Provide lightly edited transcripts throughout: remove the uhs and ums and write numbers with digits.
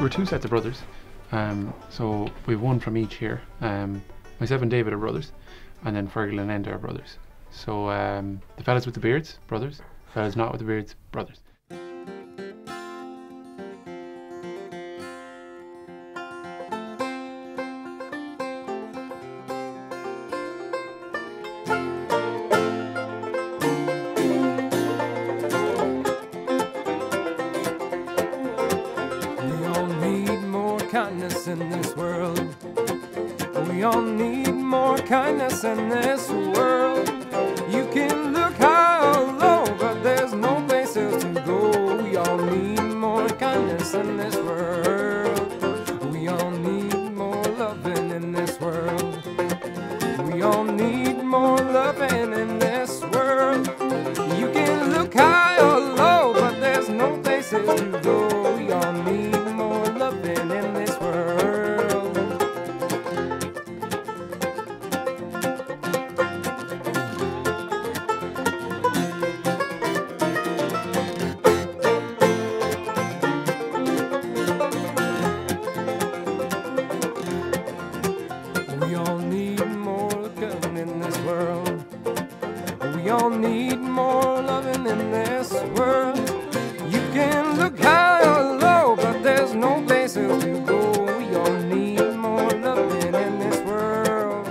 two sets of brothers, so we've one from each here. Myself and David are brothers, and then Fergal and Enda are brothers. So the fellas with the beards, brothers. Fellas not with the beards, brothers. Kindness in this world. We all need more kindness in this world. You can look high or low, but there's no place else to go. We all need more kindness in this world. We all need more loving in this world. We all need more loving in this world. You can look high or low, but there's no place else to go. We all need more loving in this world. We all need more loving in this world. We all need more loving in this world. You can look high or low, but there's no place else to go. We all need more loving in this world.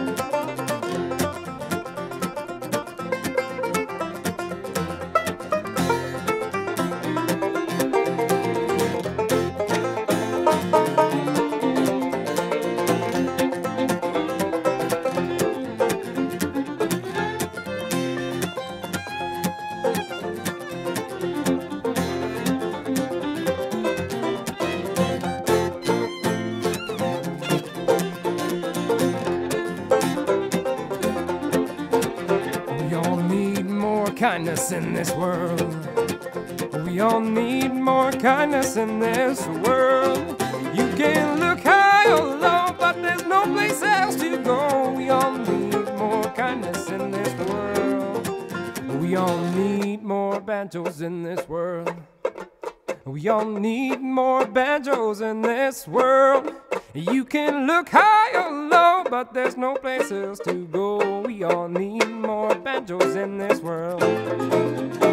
Kindness in this world. We all need more kindness in this world. You can look high or low, but there's no place else to go. We all need more kindness in this world. We all need more banjos in this world. We all need more banjos in this world. You can look high or low, but there's no place else to go. We all need more banjos in this world.